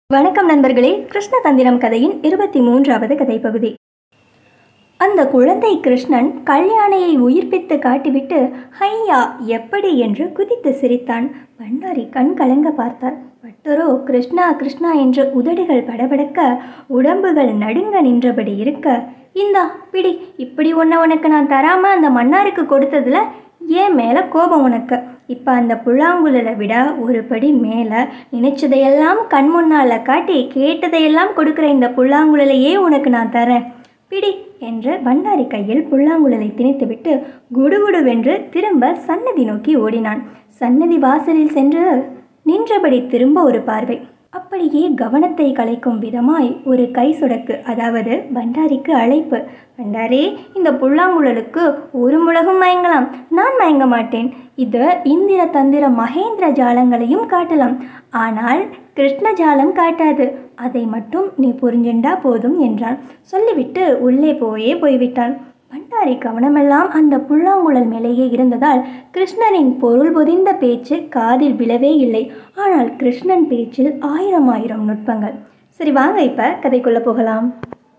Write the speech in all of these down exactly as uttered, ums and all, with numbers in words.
வணக்கம் நண்பர்களே, கிருஷ்ண தந்திரம் கதையின் இருபத்தி மூன்றாவது கதை பகுதி. அந்த குழந்தை கிருஷ்ணன் கல்யாணையை உயிர்ப்பித்து காட்டிவிட்டு ஹையா எப்படி என்று குதித்து சிரித்தான். பண்டாரி கண் கலங்க பார்த்தார். பட்டரோ கிருஷ்ணா கிருஷ்ணா என்று உதடுகள் படபடக்க உடம்புகள் நடுங்க நின்றபடி இருக்க, இந்தா பிடி, இப்படி ஒன்றை உனக்கு நான் தராம அந்த மன்னாருக்கு கொடுத்ததுல ஏன் மேலே கோபம் உனக்கு? இப்போ அந்த புல்லாங்குழலை விட ஒரு படி மேலே நினைச்சதையெல்லாம் கண் முன்னால் காட்டி கேட்டதையெல்லாம் கொடுக்குற இந்த புல்லாங்குழலையே உனக்கு நான் தரேன், பிடி என்று பண்டாரி கையில் புல்லாங்குழலை திணித்துவிட்டு குடுகுடுவென்று திரும்ப சன்னதி நோக்கி ஓடினான். சன்னதி வாசலில் சென்று நின்றபடி திரும்ப ஒரு பார்வை. அப்படியே கவனத்தை கலைக்கும் விதமாய் ஒரு கை சொடக்கு, அதாவது பண்டாரிக்கு அழைப்பு. பண்டாரே, இந்த புல்லாங்குழலுக்கு ஒரு முழகும் மயங்கலாம், நான் மயங்க மாட்டேன். இது இந்திர தந்திர மகேந்திர ஜாலங்களையும் காட்டலாம், ஆனால் கிருஷ்ண ஜாலம் காட்டாது. அதை மட்டும் நீ புரிஞ்சுண்டா போதும் என்றான். சொல்லிவிட்டு உள்ளே போயே போய்விட்டான். பண்டாரி கவனமெல்லாம் அந்த புல்லாங்குழல் மேலேயே இருந்ததால் கிருஷ்ணனின் பொருள் பொதிந்த பேச்சு காதில் விழவே இல்லை. ஆனால் கிருஷ்ணன் பேச்சில் ஆயிரம் ஆயிரம் நுட்பங்கள். சரி வாங்க இப்போ கதைக்குள்ளே போகலாம்.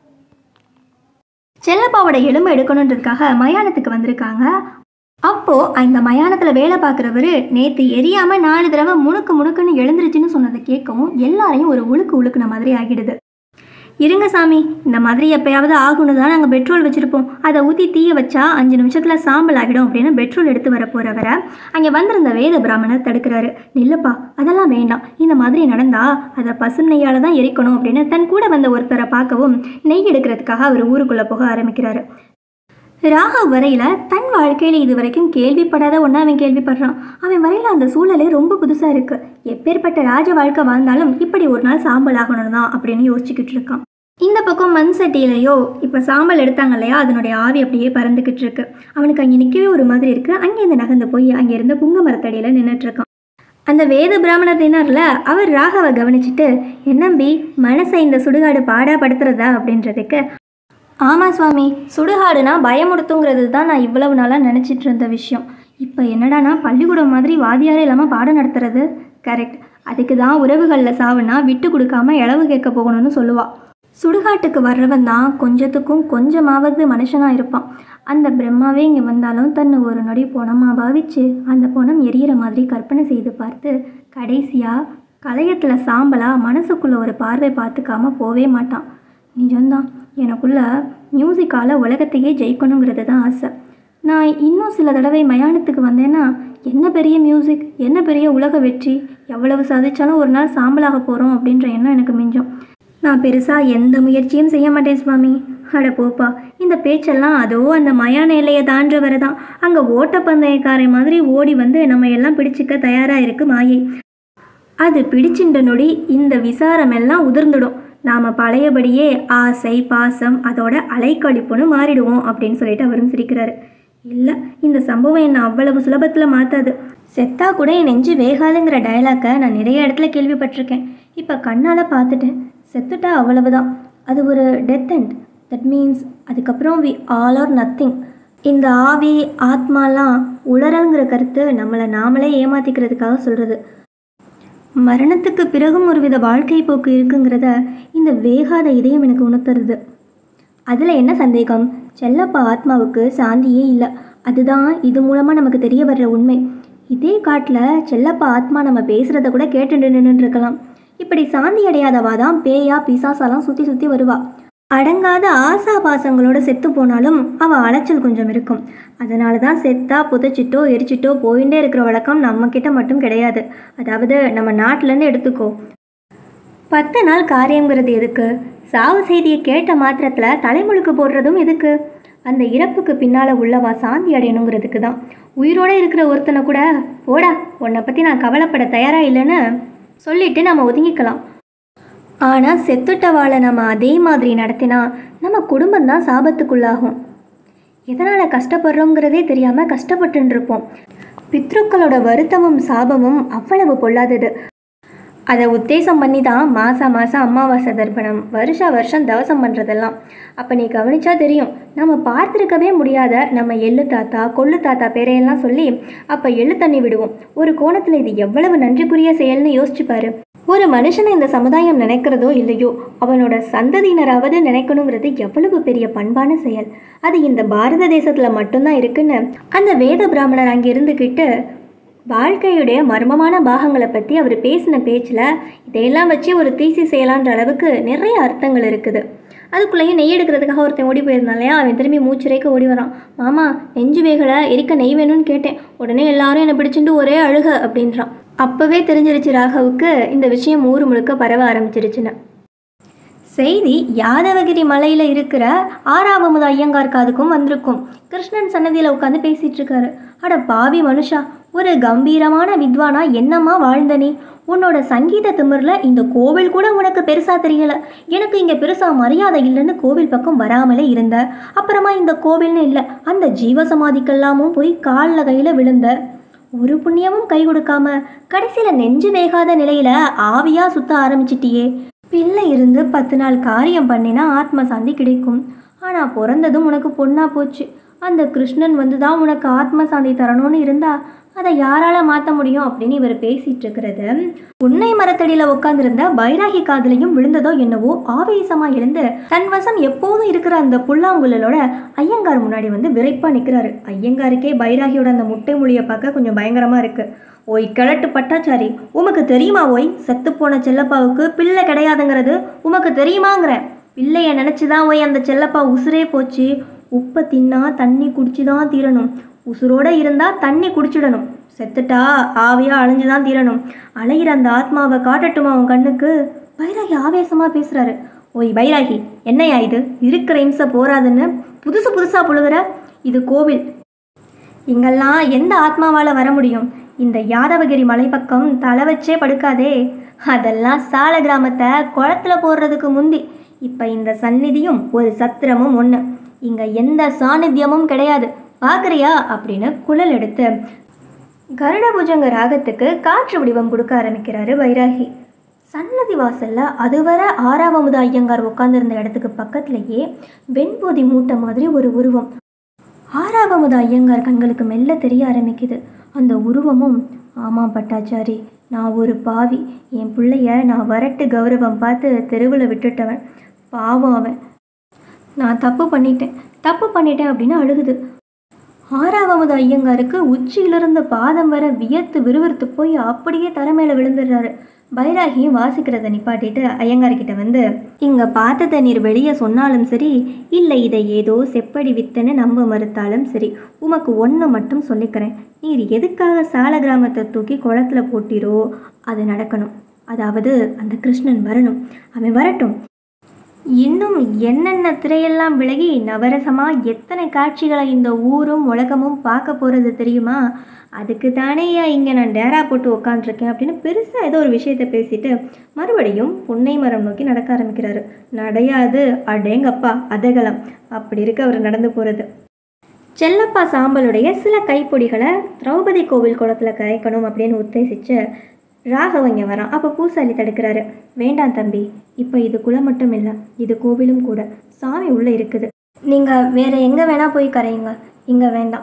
செல்லப்பாவோட எலும்பு எடுக்கணுன்றதுக்காக மயானத்துக்கு வந்திருக்காங்க. அப்போது அந்த மயானத்தில் வேலை பார்க்குறவர் நேற்று எரியாமல் நாலு தடவை முணுக்கு முணுக்குன்னு எழுந்துருச்சுன்னு சொன்னதை கேட்கவும் எல்லாரையும் ஒரு உழுக்கு உழுக்குன மாதிரி ஆகிடுது. இருங்க சாமி, இந்த மாதிரி எப்பயாவது ஆகுன்னு தான் நாங்கள் பெட்ரோல் வச்சுருப்போம், அதை ஊற்றி தீய வச்சா அஞ்சு நிமிஷத்தில் சாம்பல் ஆகிடும் அப்படின்னு பெட்ரோல் எடுத்து வர போகிறவரை அங்கே வந்திருந்த வேத பிராமணர் தடுக்கிறாரு. நில்லப்பா, அதெல்லாம் வேண்டாம், இந்த மாதிரி நடந்தா அதை பசும் நெய்யால் தான் எரிக்கணும் அப்படின்னு தன் கூட வந்த ஒருத்தரை பார்க்கவும் நெய் எடுக்கிறதுக்காக அவர் ஊருக்குள்ளே போக ஆரம்பிக்கிறாரு. ராகவ் வரையில் தன் வாழ்க்கையில் இது வரைக்கும் கேள்விப்படாத ஒன்றா அவன் கேள்விப்படுறான். அவன் வரையில் அந்த சூழலே ரொம்ப புதுசாக இருக்குது. எப்பேற்பட்ட ராஜ வாழ்க்கை வாழ்ந்தாலும் இப்படி ஒரு நாள் சாம்பல் ஆகணும் தான் அப்படின்னு யோசிச்சுக்கிட்டு இருக்கான். இந்த பக்கம் மண் சட்டியிலையோ இப்போ சாம்பல் எடுத்தாங்க இல்லையா, அதனுடைய ஆவி அப்படியே பறந்துக்கிட்டு இருக்கு. அவனுக்கு அங்கே நிற்கவே ஒரு மாதிரி இருக்குது. அங்கேருந்து நகர்ந்து போய் அங்கே இருந்த புங்க மரத்தடியில் நின்றுட்டுருக்கான். அந்த வேத பிராமணர் தினார்ல அவர் ராகவை கவனிச்சுட்டு, என்னம்பி மனசை இந்த சுடுகாடு பாடாப்படுத்துறதா அப்படின்றதுக்கு, ஆமாம் சுவாமி, சுடுகாடுனா பயமுடுத்துங்கிறது தான் நான் இவ்வளவு நாளாக நினச்சிட்டு இருந்த விஷயம். இப்போ என்னடானா பள்ளிக்கூடம் மாதிரி வாதியாரே இல்லாமல் பாடம் நடத்துறது. கரெக்ட், அதுக்கு தான் உறவுகளில் சாவுனா விட்டு கொடுக்காம இளவு கேட்க போகணும்னு சொல்லுவாள். சுடுகாட்டுக்கு வர்றவன் தான் கொஞ்சத்துக்கும் கொஞ்சமாவது மனுஷனாக இருப்பான். அந்த பிரம்மாவே இங்கே வந்தாலும் தன்னை ஒரு நொடி பொணமாக பாவிச்சு அந்த பொணம் எரியிற மாதிரி கற்பனை செய்து பார்த்து கடைசியாக கலையத்தில் சாம்பலாக மனசுக்குள்ளே ஒரு பார்வை பார்த்துக்காம போவே மாட்டான். நிஜம்தான், எனக்குள்ள மியூசிக்கால் உலகத்தையே ஜெயிக்கணுங்கிறது தான் ஆசை. நான் இன்னும் சில தடவை மயானத்துக்கு வந்தேன்னா என்ன பெரிய மியூசிக், என்ன பெரிய உலக வெற்றி, எவ்வளவு சாதிச்சாலும் ஒரு நாள் சாம்பலாக போகிறோம் அப்படின்ற எண்ணம் எனக்கு மிஞ்சும். நான் பெருசாக எந்த முயற்சியும் செய்ய மாட்டேன் சுவாமி. அட போப்பா, இந்த பேச்செல்லாம் அதோ அந்த மயான எல்லையை தாண்டவரை தான். அங்கே ஓட்டப்பந்தயக்காரை மாதிரி ஓடி வந்து நம்ம எல்லாம் பிடிச்சிக்க தயாராக இருக்குது மாயை. அது பிடிச்சின்ற நொடி இந்த விசாரமெல்லாம் உதிர்ந்துடும். நாம் பழையபடியே ஆசை பாசம் அதோட அலைக்கழிப்புன்னு மாறிடுவோம் அப்படின்னு சொல்லிட்டு அவரும் சிரிக்கிறாரு. இல்லை, இந்த சம்பவம் என்னை அவ்வளவு சுலபத்தில் மாற்றாது. செத்தா கூட என் நெஞ்சு வேகாதுங்கிற டயலாக்கை நான் நிறைய இடத்துல கேள்விப்பட்டிருக்கேன். இப்போ கண்ணால் பார்த்துட்டேன். செத்துட்டா அவ்வளவுதான், அது ஒரு டெத் எண்ட். தட் மீன்ஸ் அதுக்கப்புறம் வி ஆல் ஆர் நத்திங். இந்த ஆவி ஆத்மாலாம் உளறல்ங்கிற கருத்து நம்மளை நாமளே ஏமாற்றிக்கிறதுக்காக சொல்கிறது. மரணத்துக்கு பிறகும் ஒருவித வாழ்க்கை போக்கு இருக்குங்கிறத இந்த வேகாத இதயம் எனக்கு உணர்த்துறது. அதில் என்ன சந்தேகம்? செல்லப்பா ஆத்மாவுக்கு சாந்தியே இல்லை. அதுதான் இது மூலமாக நமக்கு தெரிய வர்ற உண்மை. இதே காட்டில் செல்லப்பா ஆத்மா நம்ம பேசுகிறத கூட கேட்டு நின்று இருக்கலாம். இப்படி சாந்தி அடையாதவா தான் பேயா பிசாசாலாம் சுற்றி சுற்றி வருவா. அடங்காத ஆசா பாசங்களோட செத்து போனாலும் அவள் அலைச்சல் கொஞ்சம் இருக்கும். அதனால தான் செத்தா புதைச்சிட்டோ எரிச்சிட்டோ போயிட்டே இருக்கிற வழக்கம் நம்மக்கிட்ட மட்டும் கிடையாது. அதாவது நம்ம நாட்டிலேருந்து எடுத்துக்கோ. பத்து நாள் காரியங்கிறது எதுக்கு? சாவு செய்தியை கேட்ட மாத்திரத்தில் தலைமுழுக்கு போடுறதும் எதுக்கு? அந்த இறப்புக்கு பின்னால் உள்ளவா சாந்தி அடையணுங்கிறதுக்கு தான். உயிரோடு இருக்கிற ஒருத்தனை கூட போடா உன்னை பற்றி நான் கவலைப்பட தயாராக இல்லைன்னு சொல்லிட்டு நம்ம ஒதுங்கிக்கலாம். ஆனால் செத்துட்டவாளை நம்ம அதே மாதிரி நடத்தினா நம்ம குடும்பம்தான் சாபத்துக்குள்ளாகும். எதனால் கஷ்டப்படுறோங்கிறதே தெரியாமல் கஷ்டப்பட்டுருப்போம். பித்ருக்களோட வருத்தமும் சாபமும் அவ்வளவு பொல்லாதது. அதை உத்தேசம் பண்ணி தான் மாதம் மாதம் அமாவாசை தர்ப்பணம் வருஷா வருஷம் தவசம் பண்ணுறதெல்லாம். அப்போ நீ கவனிச்சா தெரியும், நம்ம பார்த்துருக்கவே முடியாத நம்ம எள்ளு தாத்தா கொள்ளு தாத்தா பேரையெல்லாம் சொல்லி அப்போ எள்ளு தண்ணி விடுவோம். ஒரு கோணத்தில் இது எவ்வளவு நன்றிக்குரிய செயல்னு யோசிச்சுப்பாரு. ஒரு மனுஷனை இந்த சமுதாயம் நினைக்கிறதோ இல்லையோ, அவனோட சந்ததியினராவது நினைக்கணுங்கிறது எவ்வளவு பெரிய பண்பான செயல். அது இந்த பாரத தேசத்தில் மட்டும்தான் இருக்குன்னு அந்த வேத பிராமணர் அங்கே இருந்துக்கிட்டு வாழ்க்கையுடைய மர்மமான பாகங்களை பற்றி அவர் பேசின பேச்சில் இதையெல்லாம் வச்சு ஒரு தீசி செய்யலான்ற அளவுக்கு நிறைய அர்த்தங்கள் இருக்குது. அதுக்குள்ளேயும் நெய் எடுக்கிறதுக்காக ஒருத்தன் ஓடி போயிருந்தான் இல்லையா, அவன் திரும்பி மூச்சுரைக்க ஓடி வரான். மாமா நெஞ்சு வேகலை, எரிக்க நெய் வேணும்னு கேட்டேன். உடனே எல்லாரும் என்னை பிடிச்சிட்டு ஒரே அழுக அப்படின்றான். அப்போவே தெரிஞ்சிருச்சு ராகவுக்கு இந்த விஷயம் ஊர் முழுக்க பரவ ஆரம்பிச்சிருச்சுன்னு. செய்தி யாதவகிரி மலையில் இருக்கிற ஆறாவமுத ஐயங்கார் காதுக்கும் வந்திருக்கும். கிருஷ்ணன் சன்னதியில் உட்காந்து பேசிகிட்டு இருக்காரு. அட பாவி மனுஷா, ஒரு கம்பீரமான வித்வானா என்னம்மா வாழ்ந்த நீ? உன்னோட சங்கீத திமிரில் இந்த கோவில் கூட உனக்கு பெருசாக தெரியலை. எனக்கு இங்கே பெருசாக மரியாதை இல்லைன்னு கோவில் பக்கம் வராமலே இருந்த. அப்புறமா இந்த கோவில்னு இல்லை, அந்த ஜீவசமாதிக்கெல்லாமும் போய் காலில் கையில் விழுந்த. ஒரு புண்ணியமும் கை கொடுக்காம கடைசியில் நெஞ்சு வேகாத நிலையில் ஆவியாக சுத்த ஆரம்பிச்சிட்டியே. பிள்ளை இருந்து பத்து நாள் காரியம் பண்ணினா ஆத்ம சாந்தி கிடைக்கும். ஆனால் பிறந்ததும் உனக்கு பொண்ணா போச்சு. அந்த கிருஷ்ணன் வந்து தான் உனக்கு ஆத்ம சாந்தி தரணும்னு இருந்தா அதை யாரால மாற்ற முடியும் அப்படின்னு இவர் பேசிட்டு இருக்கிறது உன்னை மரத்தடியில் உட்காந்துருந்த பைராகி காதலையும் விழுந்ததோ என்னவோ ஆவேசமாக எழுந்து தன் வசம் எப்போதும் இருக்கிற அந்த புல்லாங்குழலோட ஐயங்கார் முன்னாடி வந்து விரைப்பாக நிற்கிறாரு. ஐயங்காருக்கே பைராகியோட அந்த முட்டை மொழியை பார்க்க கொஞ்சம் பயங்கரமாக இருக்குது. ஓய் கிழட்டு பட்டாச்சாரி, உமக்கு தெரியுமா ஓய் செத்துப்போன செல்லப்பாவுக்கு பிள்ளை கிடையாதுங்கிறது உமக்கு தெரியுமாங்கிற? பிள்ளைய நினச்சிதான் ஓய் அந்த செல்லப்பா உசுரே போச்சு. உப்பை தின்னா தண்ணி குடிச்சு தான் தீரணும். உசுரோடு இருந்தால் தண்ணி குடிச்சிடணும். செத்துட்டா ஆவியாக அழிஞ்சுதான் தீரணும். அலைகிற அந்த ஆத்மாவை காட்டட்டுமா அவன் கண்ணுக்கு? பைராகி ஆவேசமாக பேசுகிறாரு. ஓய் பைராகி, என்னையா இது? இருக்கிற இம்சை போராதுன்னு புதுசு புதுசாக புழுகிற? இது கோவில். இங்கெல்லாம் எந்த ஆத்மாவால் வர முடியும்? இந்த யாதவகிரி மலை பக்கம் தலை வச்சே படுக்காதே. அதெல்லாம் சால கிராமத்தை குளத்துல போடுறதுக்கு முந்தி. இப்போ இந்த சந்நிதியும் ஒரு சத்திரமும் ஒன்று. இங்கே எந்த சாநித்தியமும் கிடையாது, பார்க்குறியா அப்படின்னு குழல் எடுத்து கருடபுஜங்க ராகத்துக்கு காற்று வடிவம் கொடுக்க ஆரம்பிக்கிறாரு பைராகி. சன்னதி வாசல்ல அதுவரை ஆறாவமுத ஐயங்கார் உட்காந்துருந்த இடத்துக்கு பக்கத்துலேயே வெண்போதி மூட்டை மாதிரி ஒரு உருவம். ஆறாவமுத ஐயங்கார் கண்களுக்கு மெல்ல தெரிய ஆரம்பிக்குது. அந்த உருவமும், ஆமாம் பட்டாச்சாரி, நான் ஒரு பாவி. என் பிள்ளைய நான் வரட்டு கௌரவம் பார்த்து தெருவில் விட்டுட்டவன். பாவம் அவன். நான் தப்பு பண்ணிட்டேன் தப்பு பண்ணிட்டேன் அப்படின்னு அழுகுது. ஆறாவமுத ஐயங்காருக்கு உச்சியிலிருந்து பாதம் வர வியர்த்து விறுவிறுத்து போய் அப்படியே தர மேலே விழுந்துடுறாரு. பைராகியும் வாசிக்கிறத நிப்பாட்டிட்டு ஐயங்கார்கிட்ட வந்து, இங்கே பார்த்ததை நீர் வெளியே சொன்னாலும் சரி, இல்லை இதை ஏதோ செப்படி வித்தன்னு நம்ப மறுத்தாலும் சரி, உமக்கு ஒன்று மட்டும் சொல்லிக்கிறேன். நீர் எதுக்காக சால கிராமத்தை தூக்கி குளத்துல போட்டிரோ அது நடக்கணும். அதாவது அந்த கிருஷ்ணன் வரணும். அவன் வரட்டும். இன்னும் என்னென்ன திரையெல்லாம் விலகி நவரசமாக எத்தனை காட்சிகளை இந்த ஊரும் உலகமும் பார்க்க போகிறது தெரியுமா? அதுக்கு தானேயா இங்கே நான் டேரா போட்டு உக்காந்துருக்கேன் அப்படின்னு பெருசாக ஏதோ ஒரு விஷயத்த பேசிட்டு மறுபடியும் புன்னை மரம் நோக்கி நடக்க ஆரம்பிக்கிறாரு. நடையாது, அடேங்கப்பா அதகலம். அப்படி இருக்கு அவர் நடந்து போகிறது. செல்லப்பா சாம்பலுடைய சில கைப்பொடிகளை திரௌபதி கோவில் குளத்தில் கரைக்கணும் அப்படின்னு உத்தேசித்து ராகவ இங்கே வரான். அப்போ பூசாரி தடுக்கிறாரு. வேண்டாம் தம்பி, இப்போ இது குளம் மட்டும் இல்லை, இது கோவிலும் கூட. சாமி உள்ளே இருக்குது. நீங்கள் வேறு எங்கே வேணால் போய் கரையுங்க, இங்கே வேண்டாம்.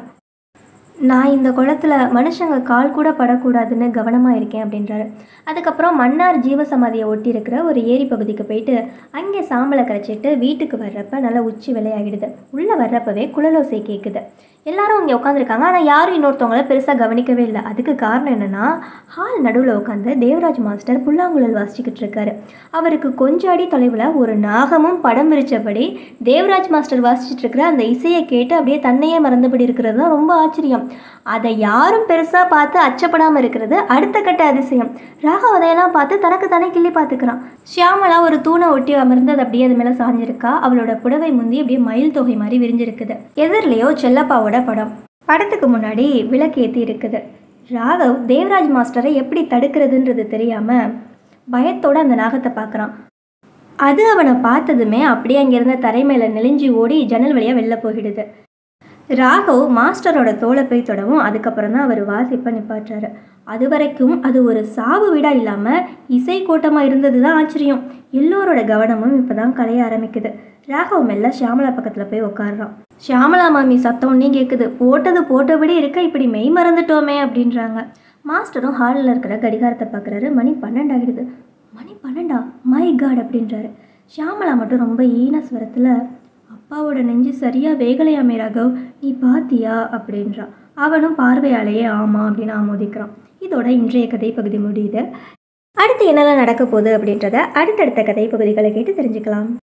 நான் இந்த குளத்தில் மனுஷங்க கால் கூட படக்கூடாதுன்னு கவனமாக இருக்கேன் அப்படின்றாரு. அதுக்கப்புறம் மன்னார் ஜீவசமாதியை ஒட்டி இருக்கிற ஒரு ஏரி பகுதிக்கு போயிட்டு அங்கே சாம்பலை கரைச்சிட்டு வீட்டுக்கு வர்றப்ப நல்லா உச்சி விளையாகிடுது. உள்ளே வர்றப்பவே குழலோசை கேட்குது. எல்லாரும் இங்கே உட்காந்துருக்காங்க. ஆனால் யாரும் இன்னொருத்தவங்கள பெருசாக கவனிக்கவே இல்லை. அதுக்கு காரணம் என்னென்னா, ஹால் நடுவில் உட்காந்து தேவராஜ் மாஸ்டர் புல்லாங்குழல் வாசிச்சுக்கிட்டு இருக்காரு. அவருக்கு கொஞ்சம் அடி தொலைவில் ஒரு நாகமும் படம் விரிச்சபடி தேவராஜ் மாஸ்டர் வாசிச்சுட்டு இருக்கிற அந்த இசையை கேட்டு அப்படியே தன்னையே மறந்துபடி இருக்கிறது தான் ரொம்ப ஆச்சரியம். அதை யாரும் பெருசாக பார்த்து அச்சப்படாமல் இருக்கிறது அடுத்த கட்ட அதிசயம். ராகவ் அதையெல்லாம் பார்த்து தனக்கு தானே கிள்ளி பார்த்துக்கிறான். ஷியாமலா ஒரு தூணை ஒட்டி அமர்ந்து அது அப்படியே அது மேலே சாஞ்சிருக்கா. அவளோட புடவை முந்தி அப்படியே மயில் தொகை மாதிரி விரிஞ்சிருக்குது. எதிரிலேயோ செல்லப்பாவோட படம். படத்துக்கு முன்னாடி விளக்கேற்றி இருக்குது. ராகவ் தேவராஜ் மாஸ்டரை எப்படி தடுக்கிறதுன்றது தெரியாமல் பயத்தோடு அந்த நாகத்தை பார்க்குறான். அது அவனை பார்த்ததுமே அப்படியே அங்கேருந்த தரை மேலே நெளிஞ்சி ஓடி ஜன்னல் வழியாக வெளில போயிடுது. ராகவ் மாஸ்டரோட தோலை போய் தொடவும் அதுக்கப்புறம் தான் அவர் வாசிப்பை நிப்பாட்டுறாரு. அது வரைக்கும் அது ஒரு சாவு வீடாக இல்லாமல் இசை கோட்டமாக இருந்தது தான் ஆச்சரியம். எல்லோரோட கவனமும் இப்போ தான் கலைய ஆரம்பிக்குது. ராகவ் மெல்ல ஷியாமலா பக்கத்தில் போய் உட்காடுறான். ஷியாமலா மாமி சத்தம் ஒன்றே கேட்குது. போட்டது போட்டபடி இருக்க, இப்படி மெய் மறந்துட்டோமே அப்படின்றாங்க. மாஸ்டரும் ஹாலில் இருக்கிற கடிகாரத்தை பார்க்குறாரு. மணி பன்னெண்டு ஆகிடுது. மணி பன்னெண்டா, மை காட் அப்படின்றாரு. ஷியாமலா மட்டும் ரொம்ப ஈன ஸ்வரத்தில், அப்பாவோட நெஞ்சு சரியாக வேகலையாமே ராகவ், நீ பாத்தியா அப்படின்றான். அவனும் பார்வையாலேயே ஆமாம் அப்படின்னு ஆமோதிக்கிறான். இதோட இன்றைய கதை பகுதி முடியுது. அடுத்து என்னெல்லாம் நடக்க போகுது அப்படின்றத அடுத்தடுத்த கதை பகுதிகளை கேட்டு தெரிஞ்சுக்கலாம்.